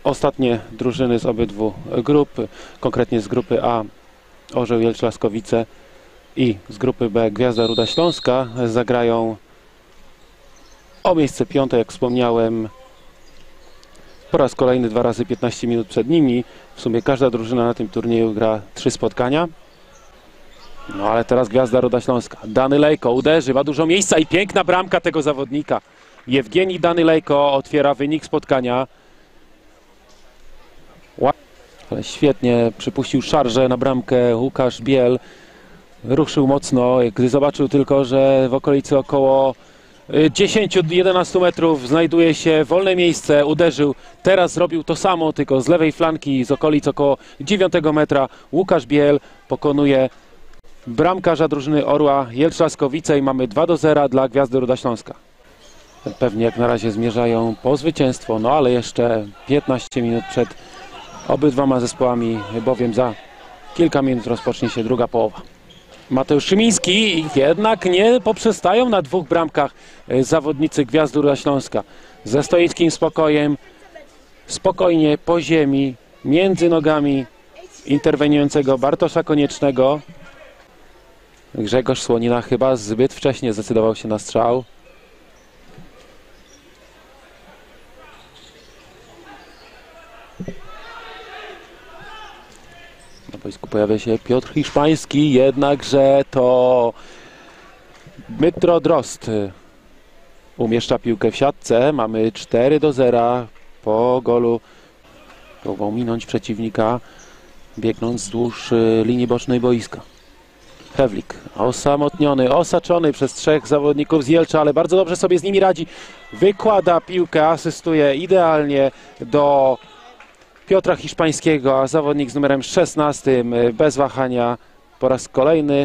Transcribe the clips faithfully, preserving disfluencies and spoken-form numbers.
Ostatnie drużyny z obydwu grup, konkretnie z grupy A Orzeł Jelcz-Laskowice i z grupy B Gwiazda Ruda Śląska, zagrają o miejsce piąte, jak wspomniałem, po raz kolejny dwa razy piętnaście minut przed nimi. W sumie każda drużyna na tym turnieju gra trzy spotkania. No ale teraz Gwiazda Ruda Śląska. Danylejko uderzy, ma dużo miejsca i piękna bramka tego zawodnika. Jewgenij Danylejko otwiera wynik spotkania. Ale świetnie przypuścił szarżę na bramkę Łukasz Biel. Ruszył mocno, gdy zobaczył tylko, że w okolicy około dziesięć do jedenastu metrów znajduje się wolne miejsce. Uderzył, teraz zrobił to samo, tylko z lewej flanki, z okolic około dziewiątego metra. Łukasz Biel pokonuje bramkarza drużyny Orła Jelcz-Laskowice i mamy dwa do zera dla Gwiazdy Ruda Śląska. Pewnie jak na razie zmierzają po zwycięstwo, no ale jeszcze piętnaście minut przed obydwoma zespołami, bowiem za kilka minut rozpocznie się druga połowa. Mateusz Szymiński, jednak nie poprzestają na dwóch bramkach zawodnicy Gwiazdy Ruda Śląska. Ze stoickim spokojem, spokojnie po ziemi, między nogami interweniującego Bartosza Koniecznego. Grzegorz Słonina chyba zbyt wcześnie zdecydował się na strzał. Na boisku pojawia się Piotr Hiszpański, jednakże to Dmytro Drozd umieszcza piłkę w siatce. Mamy cztery do zera po golu. Próbował minąć przeciwnika, biegnąc wzdłuż linii bocznej boiska. Hewlik osamotniony, osaczony przez trzech zawodników z Jelcza, ale bardzo dobrze sobie z nimi radzi. Wykłada piłkę, asystuje idealnie do Piotra Hiszpańskiego, a zawodnik z numerem szesnastym bez wahania po raz kolejny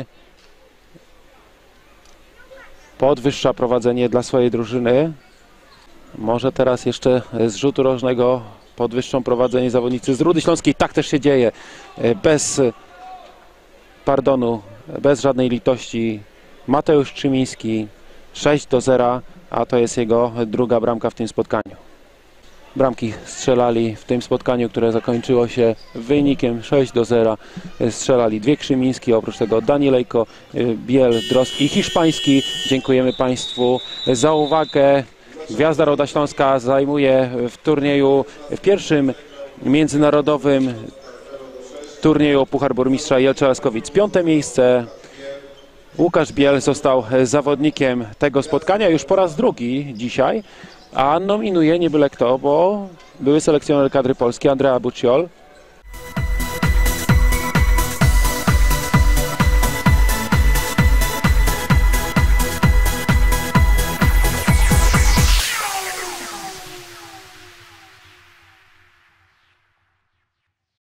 podwyższa prowadzenie dla swojej drużyny. Może teraz jeszcze z rzutu rożnego podwyższą prowadzenie zawodnicy z Rudy Śląskiej. Tak też się dzieje. Bez pardonu, bez żadnej litości. Mateusz Szymiński, sześć do zera, a to jest jego druga bramka w tym spotkaniu. Bramki strzelali w tym spotkaniu, które zakończyło się wynikiem sześć do zera. Strzelali dwie Krzymiński, oprócz tego Danylejko, Biel, Drozd i Hiszpański. Dziękujemy Państwu za uwagę. Gwiazda Ruda Śląska zajmuje w turnieju, w pierwszym międzynarodowym turnieju o Puchar Burmistrza Jelcza-Laskowic piąte miejsce. Łukasz Biel został zawodnikiem tego spotkania już po raz drugi dzisiaj, a nominuje nie byle kto, bo były selekcjoner kadry polskiej Andrea Bucciol.